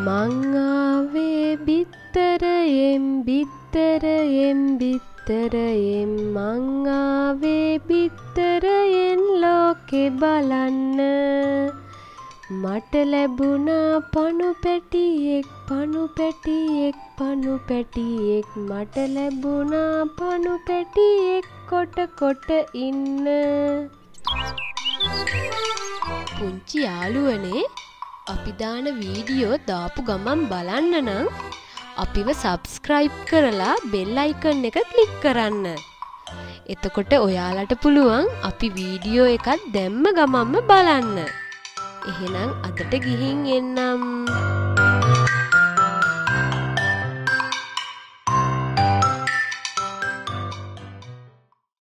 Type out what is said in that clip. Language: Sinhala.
මං ආවේ බිත්තරයෙන් බිත්තරයෙන් බිත්තරයෙන් මං ආවේ බිත්තරයෙන් ලෝකෙ බලන්න මට ලැබුණා පණු පැටියෙක් පණු පැටියෙක් පණු පැටියෙක් මට ලැබුණා පණු පැටියෙක් කොට කොට ඉන්න පුංචි යාළුවනේ අපි දාන වීඩියෝ දාපු ගමන් බලන්න නම් අපිව සබ්ස්ක්‍රයිබ් කරලා බෙල් අයිකන් එක ක්ලික් කරන්න. එතකොට ඔයාලට පුළුවන් අපි වීඩියෝ එකක් දැම්ම ගමන්ම බලන්න. එහෙනම් අදට ගිහින් එන්නම්.